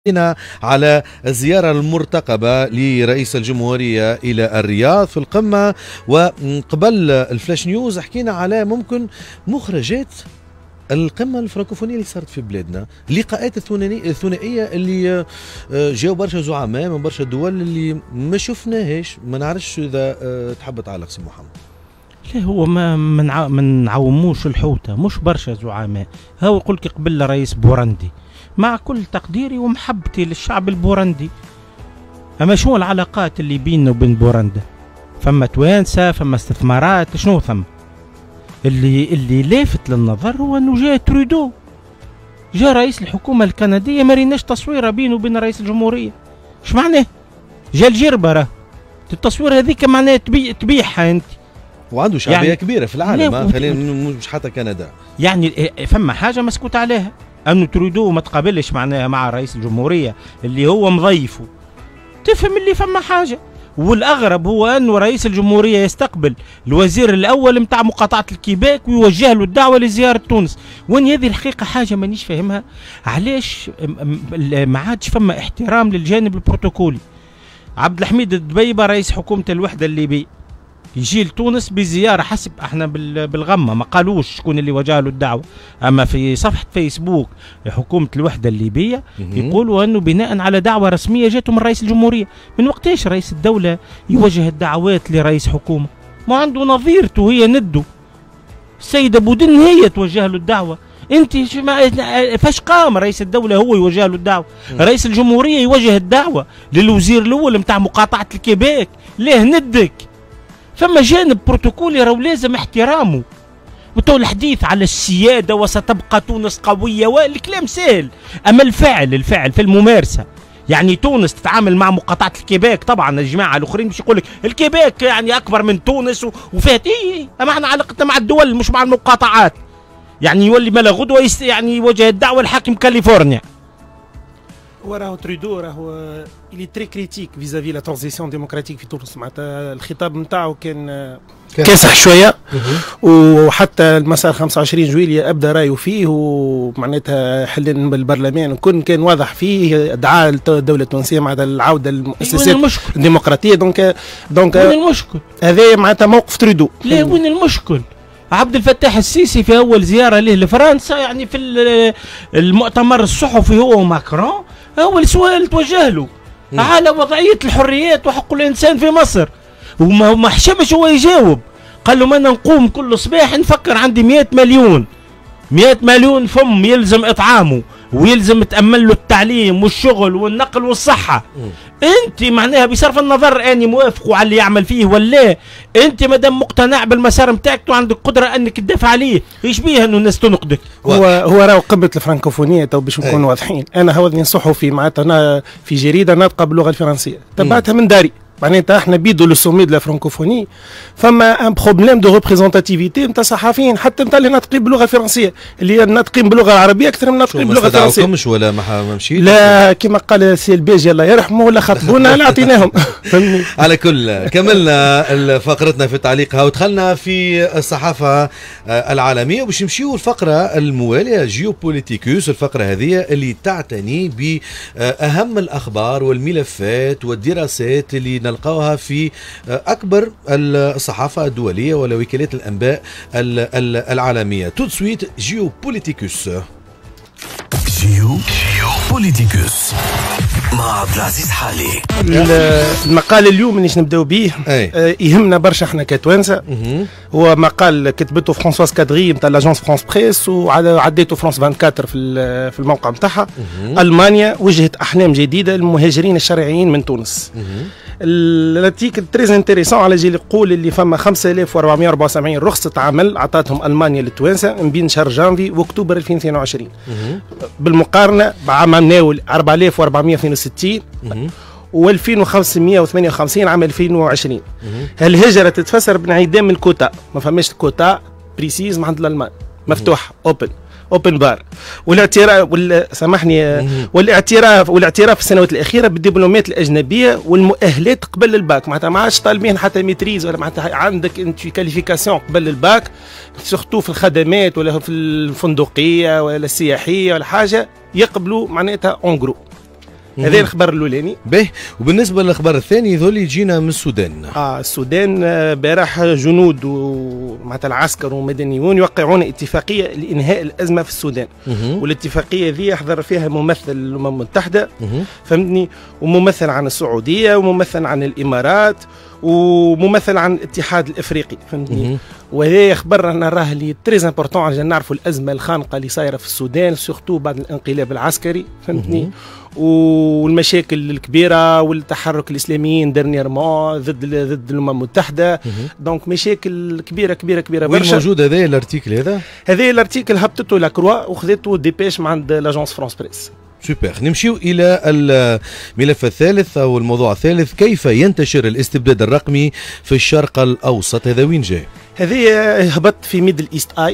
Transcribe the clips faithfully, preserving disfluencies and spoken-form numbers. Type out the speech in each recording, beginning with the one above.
على الزيارة المرتقبة لرئيس الجمهورية إلى الرياض في القمة. وقبل الفلاش نيوز حكينا على ممكن مخرجات القمة الفرنكوفونية اللي صارت في بلادنا، اللقاءات الثنائية اللي جاوا برشا زعماء من برشا دول اللي ما شفناهاش. ما نعرفش إذا تحب تعلق سي محمد. لا هو ما ما نعوموش الحوتة، مش برشا زعماء. هو يقول لك قبل رئيس بورندي، مع كل تقديري ومحبتي للشعب البورندي، اما شنو العلاقات اللي بيننا وبين بورندا؟ فما توانسه، فما استثمارات، شنو ثم؟ اللي اللي لافت للنظر هو انه جاء ترودو، جاء رئيس الحكومه الكنديه، ما ريناش تصويره بينه وبين رئيس الجمهوريه. ايش معناه؟ جا الجربه راه التصوير هذيك معناها تبي تبيعها انت، وعنده شعبيه يعني كبيره في العالم، خلينا مش حتى كندا. يعني فما حاجه مسكوت عليها، انه تريدو ما تقابلش معناها مع رئيس الجمهوريه اللي هو مضيفه، تفهم اللي فما حاجه. والاغرب هو انه رئيس الجمهوريه يستقبل الوزير الاول نتاع مقاطعه الكيباك ويوجه له الدعوه لزياره تونس. وين هذه الحقيقه حاجه مانيش فاهمها، علاش ما عادش فما احترام للجانب البروتوكولي. عبد الحميد الدبيبه رئيس حكومه الوحده الليبيه يجي لتونس بزياره، حسب احنا بالغمه ما قالوش شكون اللي وجه له الدعوه، اما في صفحه فيسبوك حكومه الوحده الليبيه يقولوا انه بناء على دعوه رسميه جاته من رئيس الجمهوريه. من وقتاش رئيس الدوله يوجه الدعوات لرئيس حكومه؟ ما عنده نظيرته هي ندو السيده بودن هي توجه له الدعوه. انت فاش قام رئيس الدوله هو يوجه له الدعوه؟ رئيس الجمهوريه يوجه الدعوه للوزير الاول نتاع مقاطعه الكيباك. ليه ندك؟ فما جانب بروتوكولي راهو لازم احترامه. وتو الحديث على السياده وستبقى تونس قويه والكلام سهل، اما الفعل الفعل في الممارسه. يعني تونس تتعامل مع مقاطعه الكيباك، طبعا الجماعه الاخرين باش يقول لك الكيباك يعني اكبر من تونس وفيها اي، اما احنا علاقتنا مع الدول مش مع المقاطعات. يعني يولي ملا غدوه يعني يوجه الدعوه لحاكم كاليفورنيا. وراه ترودو راهو إلي تري كريتيك فيزافي لا ترانزيسيون ديموكراتيك في تونس. معناتها الخطاب نتاعو كان كاسح شويه، وحتى المسار خمسة وعشرين جويلية ابدا رايه فيه، ومعناتها حل بالبرلمان كن كان واضح فيه، دعا الدوله التونسيه معناتها العوده للمؤسسات الديمقراطيه. دونك دونك وين المشكل؟ هذا معناتها موقف ترودو. لا وين المشكل؟ عبد الفتاح السيسي في اول زياره له لفرنسا، يعني في المؤتمر الصحفي هو وماكرون، اول سؤال توجه له على وضعيه الحريات وحقوق الانسان في مصر، وما ما حشمش هو يجاوب. قال له انا نقوم كل صباح نفكر عندي مئة مليون مئة مليون فم يلزم اطعامه، ويلزم تامن له التعليم والشغل والنقل والصحه. انت معناها بصرف النظر اني موافق على اللي يعمل فيه ولا، انت مادام مقتنع بالمسار نتاعك وعندك قدره انك تدافع عليه، ايش بيها انه الناس تنقدك؟ هو هو راهو قمه الفرنكوفونيه تو باش نكونوا واضحين. انا هاوذني صحفي معناتها انا في جريده ناطقه باللغه الفرنسيه، تبعتها من داري. معناتها احنا بيدو لو سومي دو لا فرانكوفوني، فما ان بروبليم دو ريبريزونتاتيفيتي نتاع صحفيين، حتى نتاع اللي ناطقين باللغه الفرنسيه، اللي ناطقين باللغه العربيه اكثر من ناطقين باللغه الفرنسيه. مش ولا ما مشيت؟ لا كما قال سي البيجي الله يرحمه، ولا خطبونا لا اعطيناهم. على كل كملنا فقرتنا في تعليقها ودخلنا في الصحافه العالميه، وباش نمشيو الفقره المواليه جيوبوليتيكوس. الفقره هذه اللي تعتني باهم الاخبار والملفات والدراسات اللي نلقاوها في أكبر الصحافة الدولية ولا وكالات الأنباء العالمية. تو سويت جيوبوليتيكوس. جيوبوليتيكوس مع عبد العزيز حالي. المقال اليوم اللي نبداو به آه يهمنا برشا احنا كتوانسه. هو مقال كتبته فرانسواز كادغي نتاع لاجونس فرانس بريس، وعديته فرانس أربعة وعشرين في في الموقع نتاعها. المانيا وجهت احلام جديده للمهاجرين الشرعيين من تونس. الارتيكل تريز انتريسون على جيل يقول اللي فما خمسة آلاف وأربعمئة وأربعة وسبعين رخصه عمل عطاتهم المانيا للتوانسه من بين شهر جانفي واكتوبر ألفين واثنين وعشرين، بالمقارنه بعام ناول أربعة آلاف وأربعمئة واثنين وستين و2588 عام ألفين وعشرين. هالهجره تتفسر بانعدام الكوتا، ما فماش كوتا بريسيز مع الالمان، مفتوحه اوبن اوبن بار. والاعتراف وال... سامحني والاعتراف والاعتراف في السنوات الاخيره بالدبلومات الاجنبيه والمؤهلات قبل الباك. معناتها ما عادش طالبين حتى ميتريز، ولا معناتها عندك انت في كاليفيكاسيون قبل الباك، سورتو في الخدمات ولا في الفندقيه ولا السياحيه ولا حاجه، يقبلوا معناتها اون جرو. هذا الخبر الاولاني. باهي، وبالنسبه للخبر الثاني ذول يجينا من السودان. اه السودان بارح جنود ومعناتها العسكر ومدنيون يوقعون اتفاقيه لانهاء الازمه في السودان. والاتفاقيه ذي حضر فيها ممثل الامم المتحده فهمتني، وممثل عن السعوديه وممثل عن الامارات وممثل عن الاتحاد الافريقي فهمتني. وهذا خبر انا راه لي تري امبورطون عشان نعرفوا الازمه الخانقه اللي صايره في السودان سورتو بعد الانقلاب العسكري فهمتني، والمشاكل الكبيره والتحرك الاسلاميين ديرنييرمون ضد ضد الامم المتحده. دونك مشاكل كبيره كبيره كبيره برشا. وين موجود هذا الارتيكل هذا؟ هذا الارتيكل هبطته لاكروا وخذته ديبيش من عند لاجونس فرانس بريس. سوبر. نمشيو الى الملف الثالث او الموضوع الثالث، كيف ينتشر الاستبداد الرقمي في الشرق الاوسط؟ هذا وين جاي؟ هذه هبط في ميدل ايست اي،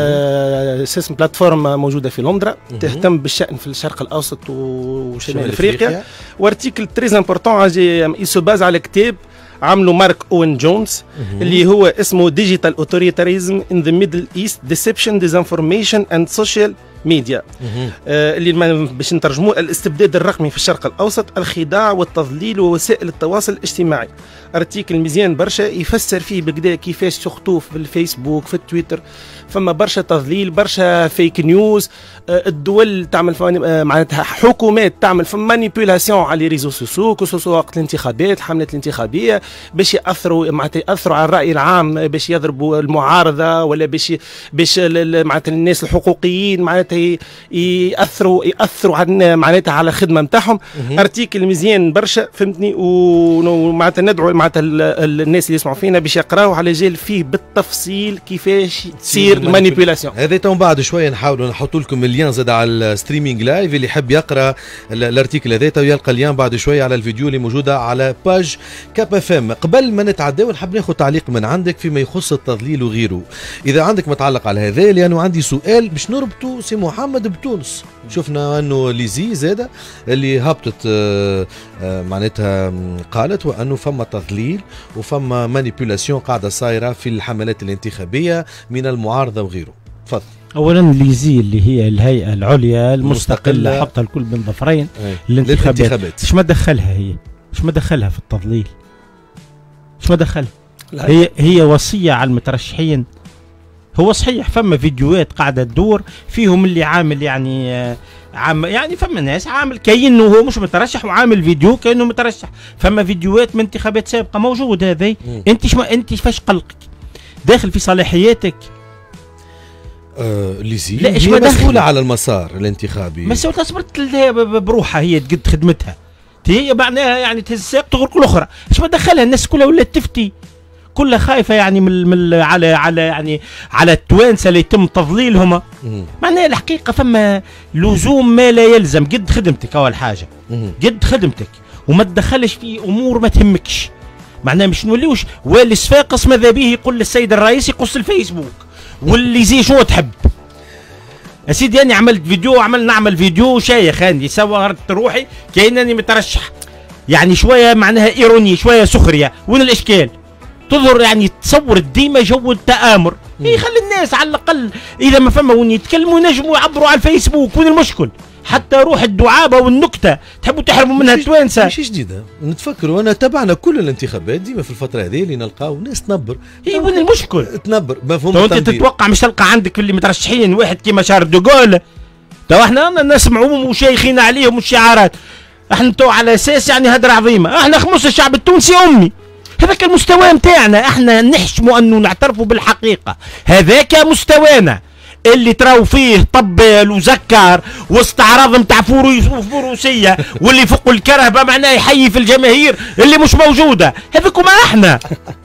اسم بلاتفورم موجوده في لندن تهتم بالشان في الشرق الاوسط وشمال افريقيا. وارتيكل تري امبورطون يسو باز على كتاب عملوا مارك اوين جونز اللي هو اسمه ديجيتال اوتوريتاريزم ان ذا ميدل ايست ديسبشن ديزانفورميشن اند سوشيال ميديا، آه اللي باش نترجموه الاستبداد الرقمي في الشرق الاوسط، الخداع والتضليل ووسائل التواصل الاجتماعي. ارتيكل مزيان برشا يفسر فيه بكدا كيفاش سورتو في الفيسبوك في التويتر فما برشا تضليل برشا فيك نيوز. آه الدول تعمل آه معناتها حكومات تعمل في مانيبيولاسيون على لي ريزو سوسيو خصوصا وقت الانتخابات الحملات الانتخابيه باش ياثروا معناتها ياثروا على الراي العام، باش يضربوا المعارضه ولا باش باش معناتها الناس الحقوقيين معناتها ياثروا ياثروا على معناتها على الخدمه نتاعهم. ارتيكل مزيان برشا فهمتني، ومعناتها ندعو معناتها الناس اللي يسمعوا فينا باش يقراوا على جال فيه بالتفصيل كيفاش تصير المانيبيولاسيون. هذا تو بعد شويه نحاولوا نحط لكم اللين زاد على الستريمينج لايف، اللي يحب يقرا الارتيكل هذا تو يلقى اللين بعد شويه على الفيديو اللي موجوده على باج كاب اف ام. قبل ما نتعداو نحب ناخذ تعليق من عندك فيما يخص التضليل وغيره، اذا عندك متعلق على هذا، لانه عندي سؤال باش نربطوا سي محمد بتونس. شفنا انه ليزي زاده اللي هبطت آه آه معناتها قالت وانه فما تضليل وفما مانيبيولاسيون قاعده صايره في الحملات الانتخابيه من المعارضه وغيره. تفضل. اولا ليزي اللي هي الهيئه العليا المستقله حطها الكل بين ظفرين الانتخابات، ايش ما دخلها هي؟ ايش ما دخلها في التضليل؟ ايش ما دخلها؟ هي هي وصيه على المترشحين. هو صحيح فما فيديوهات قاعده تدور فيهم اللي عامل يعني عام يعني فما ناس عامل كأنه هو مش مترشح وعامل فيديو كأنه مترشح. فما فيديوهات من انتخابات سابقه موجود. هذا انت شما انت فاش قلقك داخل في صلاحياتك؟ آه ليزي لا هي مسؤولة على المسار الانتخابي، مسؤولة صبرت بروحها، هي تقد خدمتها، هي معناها يعني تهز الساق تغرق الاخرى. ايش ما دخلها؟ الناس كلها ولات تفتي، كلها خايفه يعني من, من على على يعني على التوانسه اللي يتم تضليلهم. معناها الحقيقه فما لزوم ما لا يلزم. قد خدمتك اول حاجه، قد خدمتك وما تدخلش في امور ما تهمكش. معناها مش نوليوش والي صفاقس ماذا به يقول للسيد الرئيس يقص الفيسبوك واللي زي شو تحب. يا سيدي انا عملت فيديو عمل نعمل فيديو شايخ عندي صورت روحي كانني مترشح، يعني شويه معناها ايروني شويه سخريه. وين الاشكال؟ تظهر يعني تصور ديما جو التآمر. يخلي الناس على الاقل اذا ما فما وين يتكلموا ينجموا يعبروا على الفيسبوك. وين المشكل؟ حتى روح الدعابه والنكته تحبوا تحرموا منها التوانسه. مش جديده نتفكروا، انا تبعنا كل الانتخابات ديما في الفتره هذه اللي نلقاو ناس تنبر. اي وين المشكل؟ تنبر مفهوم. تو انت تتوقع مش تلقى عندك في اللي مترشحين واحد كيما شارل دوغول؟ تو احنا نسمعوهم وشايخين عليهم الشعارات، احنا تو على اساس يعني هدره عظيمه، احنا خمس الشعب التونسي امي. هذاك المستوى نتاعنا، احنا نحشموا انه نعترفوا بالحقيقه، هذاك مستوانا اللي تراو فيه طبل وزكر واستعراض نتاع فروسيه واللي فوق الكرهبه معناه يحيي في الجماهير اللي مش موجوده. هذوكم احنا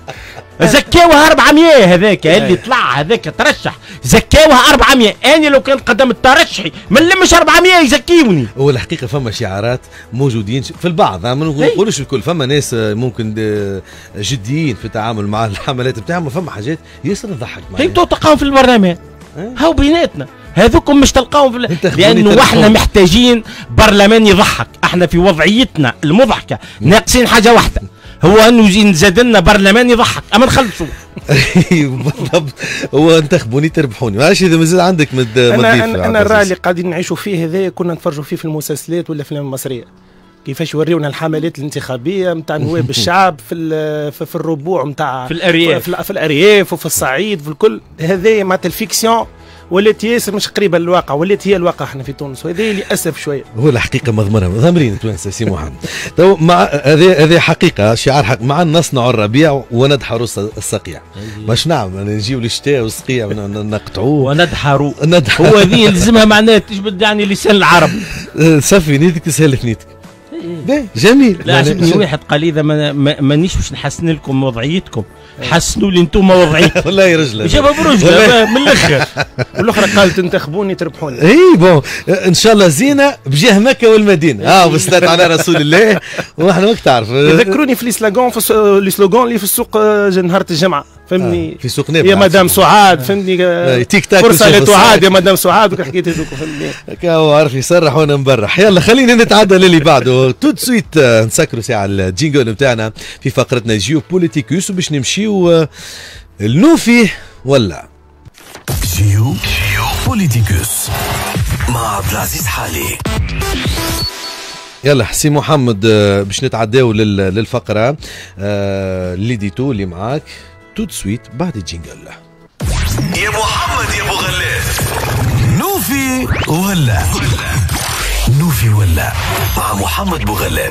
زكاوها أربعمية. هذاك اللي طلع هذاك ترشح زكاوها أربعمية. انا لو كان قدمت ترشحي ما نلمش أربعمية يزكيوني. هو الحقيقه فما شعارات موجودين في البعض، ما نقولوش الكل، فما ناس ممكن جديين في التعامل مع الحملات بتاعهم، فما حاجات ياسر تضحك معايا. انتوا تلقاهم في البرلمان هاو بيناتنا، هذوكم مش تلقاهم في لانه احنا محتاجين برلمان يضحك. احنا في وضعيتنا المضحكه ناقصين حاجه واحده، هو انه زاد لنا برلمان يضحك. اما نخلصوا بالضبط. هو انتخبوني تربحوني، معلش اذا مازال عندك مد انا انا, أنا الراي اللي قاعدين نعيشوا فيه هذا كنا نتفرجوا فيه في المسلسلات ولا الافلام المصريه. كيفاش يوريونا الحملات الانتخابيه نتاع نواب الشعب في في الربوع نتاع في الارياف في, في الارياف وفي الصعيد في الكل. هذه معناتها الفيكسيون ولات ياسر مش قريبه للواقع، ولات هي الواقع احنا في تونس، وهذا اللي اسف شويه. هو الحقيقه مضمره ضامرين توانسه سي محمد. تو مع هذه هذه حقيقه شعار حق مع نصنع الربيع وندحر الصقيع. باش نعمل نجيو الشتاء والصقيع نقطعوه وندحروا ندحر. هو هذه يلزمها معناها تجبد يعني لسان العرب. صفي نيتك تسهل في نيتك. جميل. لا عجبني واحد قال اذا مانيش باش نحسن لكم وضعيتكم، حسنوا لي انتم وضعيتكم. والله يا رجل جابها برجله من الاخر. والاخرى قالت انتخبوني تربحوني. اي بون ان شاء الله زينه بجاه مكه والمدينه. اه بالصلاه على رسول الله. واحنا ماك تعرف ذكروني في السلوغون في لي سلوغون اللي في السوق نهار الجمعه فهمني. آه في سوق نابل يا مدام سعاد فهمني. آه تيك تاك فرصه لتعاد يا مدام سعاد وحكيت هذوك فهمني. هو عارف يسرح وانا مبرح. يلا خلينا نتعدى للي بعده تو سويت. نسكروا ساعه الجينجل نتاعنا في فقرتنا جيو بوليتيكوس وباش نمشيو النوفي ولا جيو بوليتيكوس مع عبد العزيز حالي. يلا سي محمد باش نتعداو للفقره اللي ديتو اللي معاك تو سويت بعد الجينجل. يا محمد يا ابو غلاف نوفي ولا نوفي ولا مع محمد بوغلاب.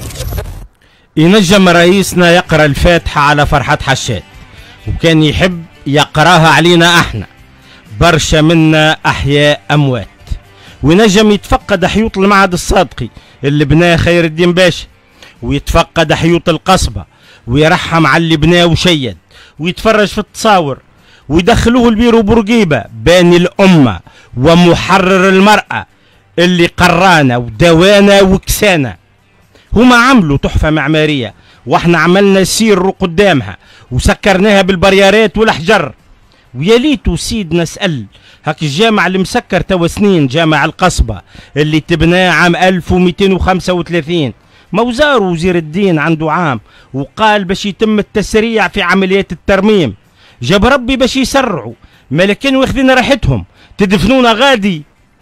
ينجم رئيسنا يقرأ الفاتحة على فرحة حشاد، وكان يحب يقراها علينا احنا برشا منا أحياء أموات، وينجم يتفقد حيوط المعهد الصادقي اللي بناه خير الدين باشا، ويتفقد حيوط القصبة ويرحم على اللي بناه وشيد، ويتفرج في التصاور ويدخلوه البيرو بورقيبة باني الأمة ومحرر المرأة اللي قرانا ودوانا وكسانا. هما عملوا تحفة معمارية واحنا عملنا سير قدامها وسكرناها بالبريارات والأحجر. ويا ليتو سيد نسأل هاك الجامع المسكر توا سنين، جامع القصبة اللي تبناه عام ألف ومئتين وخمسة وثلاثين، موزار وزير الدين عنده عام وقال باش يتم التسريع في عمليات الترميم. جاب ربي باش يسرعوا، ما كانوا واخذين راحتهم تدفنونا غادي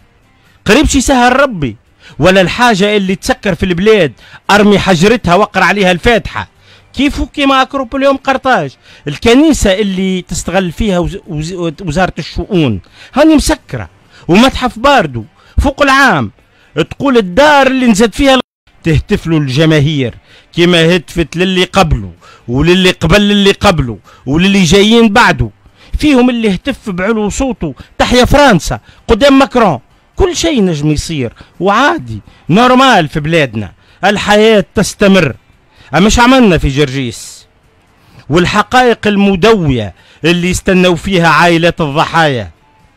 قريبش يسهل ربي. ولا الحاجة اللي تسكر في البلاد أرمي حجرتها وقرأ عليها الفاتحة كيفو كيما أكروبوليوم قرطاج، الكنيسة اللي تستغل فيها وزارة الشؤون هاني مسكرة، ومتحف باردو فوق العام تقول الدار اللي نزد فيها تهتفلوا الجماهير كيما هتفت للي قبله وللي قبل للي قبله وللي جايين بعده. فيهم اللي اهتف بعلو صوته تحيا فرنسا قدام ماكرون. كل شيء نجم يصير وعادي نورمال في بلادنا، الحياة تستمر. مش عملنا في جرجيس والحقائق المدوية اللي يستنوا فيها عائلات الضحايا.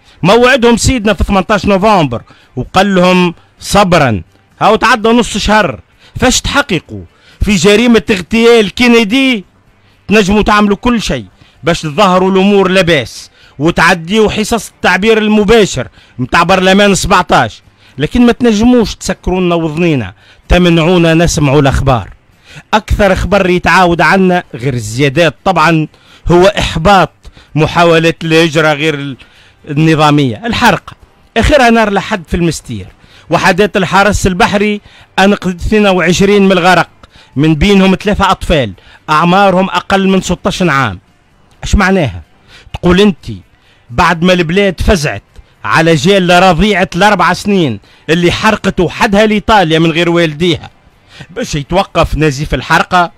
موعدهم سيدنا في ثمانية عشر نوفمبر وقال لهم صبرا، هاو تعدى نص شهر فاش تحققوا في جريمة اغتيال كينيدي. تنجموا تعملوا كل شيء باش تظهروا الامور لباس وتعديوا حصص التعبير المباشر متاع برلمان سبعطاش، لكن ما تنجموش تسكرونا وضنينا تمنعونا نسمعوا الاخبار. اكثر خبر يتعاود عنا غير الزيادات طبعا هو احباط محاولات الهجرة غير النظامية. الحرقة اخرها نار لحد في المستير، وحدات الحرس البحري انقذت اثنين وعشرين من الغرق، من بينهم ثلاثة اطفال اعمارهم اقل من ستة عشر عام. اش معناها؟ تقول انت بعد ما البلاد فزعت على جيل رضيعة الاربع سنين اللي حرقت وحدها لايطاليا من غير والديها باش يتوقف نزيف الحرقة؟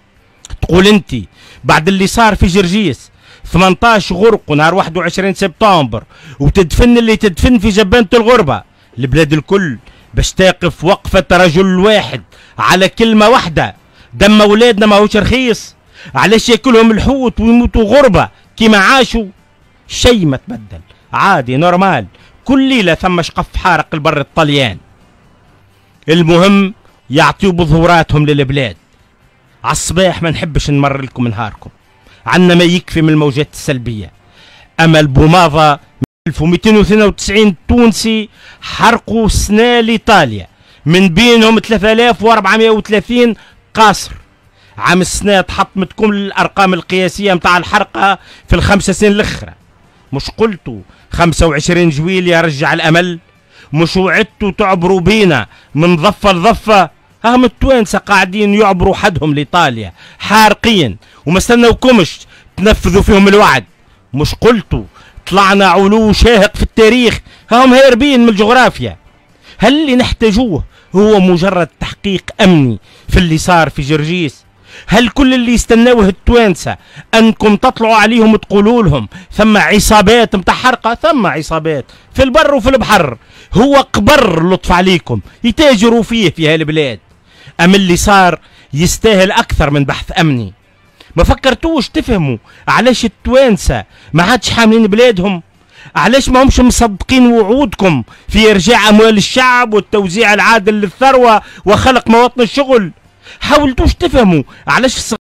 تقول انت بعد اللي صار في جرجيس ثمانية عشر غرق ونهار واحد وعشرين سبتمبر وتدفن اللي تدفن في جبانة الغربة، البلاد الكل باش تقف وقفة رجل واحد على كلمة واحدة، دم اولادنا ماهوش رخيص، علاش ياكلهم الحوت ويموتوا غربة كيما عاشوا؟ شيء ما تبدل، عادي نورمال، كل ليلة ثم شقف حارق البر الطليان. المهم يعطيوا بظهوراتهم للبلاد. عالصباح ما نحبش نمر لكم نهاركم، عنا ما يكفي من الموجات السلبية. أما البوماضة ألف ومئتين واثنين وتسعين تونسي حرقوا سنة لإيطاليا، من بينهم ثلاثة آلاف وأربعمئة وثلاثين قاصر. عام السنة تحطمتكم الأرقام القياسية متاع الحرقة في الخمسة سنين الأخرى. مش قلتوا خمسة وعشرين جويلية رجع الأمل؟ مش وعدتوا تعبروا بينا من ضفة لضفة؟ هم التوانسه قاعدين يعبروا حدهم لايطاليا حارقين وما استنوكمش تنفذوا فيهم الوعد. مش قلتوا طلعنا علو شاهق في التاريخ، هم هاربين من الجغرافيا. هل اللي نحتاجوه هو مجرد تحقيق امني في اللي صار في جرجيس؟ هل كل اللي يستناوه التوانسه انكم تطلعوا عليهم تقولوا لهم ثم عصابات متحرقه؟ ثم عصابات في البر وفي البحر، هو قبر لطف عليكم يتاجروا فيه في هالبلاد. ام اللي صار يستاهل اكثر من بحث امني؟ ما فكرتوش تفهموا علاش التوانسه ما عادش حاملين بلادهم؟ علاش ما همش مصدقين وعودكم في ارجاع اموال الشعب والتوزيع العادل للثروه وخلق مواطن الشغل؟ حاولتوش تفهموا علاش